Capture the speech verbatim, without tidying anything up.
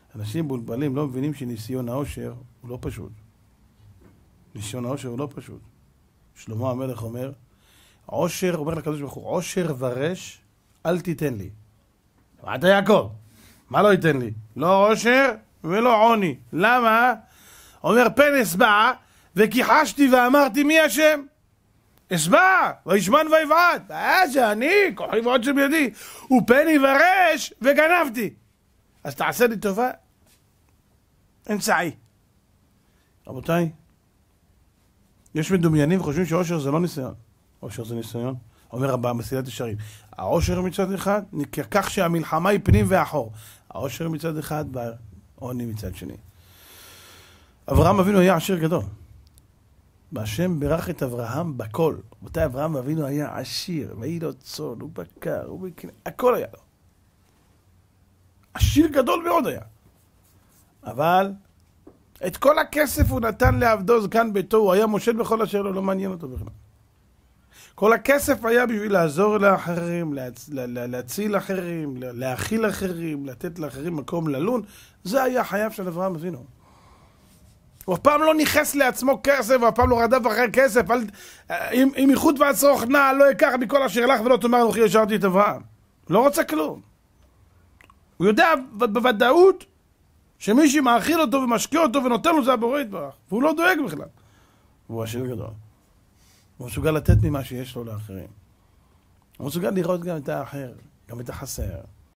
אנשים בולבלים לא מבינים שניסיון העושר הוא לא פשוט. ניסיון העושר הוא לא פשוט. שלמה המלך אומר, עושר, אומר לקדוש ברוך הוא, עושר ורש, אל תיתן לי. אמרת יעקב, מה לא ייתן לי? לא עושר ולא עוני. למה? אומר, פן אסבע, וכיחשתי ואמרתי, מי השם? אסבע, וישמן ויבעט. אה, זה אני, כוחי ועוד שבידי. ופן יברש, וגנבתי. אז תעשה לי טובה. אמצעי. רבותיי, יש מדומיינים וחושבים שעושר זה לא ניסיון. עושר זה ניסיון. אומר הבא, מסילת ישרים. העושר מצד אחד, כך שהמלחמה היא פנים ואחור. העושר מצד אחד והעוני מצד שני. אברהם אבינו היה עשיר גדול. והשם ברך את אברהם בכל. רבותיי, אברהם אבינו היה עשיר, והיא לו צאן, הוא בקר, הוא בקנה, הכל היה לו. עשיר גדול מאוד היה. אבל את כל הכסף הוא נתן לעבדו זקן ביתו, הוא היה מושל בכל אשר לו, לא מעניין אותו בכלל. כל הכסף היה בשביל לעזור לאחרים, להצ... לה... להציל אחרים, להאכיל אחרים, לתת לאחרים מקום ללון. זה היה חייו של אברהם אבינו. הוא אף פעם לא נכנס לעצמו כסף, הוא אף פעם לא רדף אחרי כסף. אל... אם, אם איחוד ועצרוך נע, לא יקח מכל אשר לך ולא תאמר אנוכי השארתי את אברהם. לא רוצה כלום. הוא יודע בוודאות שמי שמאכיל אותו ומשקיע אותו ונותן לו זה הבורא יתברך. והוא לא דואג בכלל. והוא עשיר גדול. הוא מסוגל לתת ממה שיש לו לאחרים. הוא מסוגל לראות גם את האחר, גם את החסר.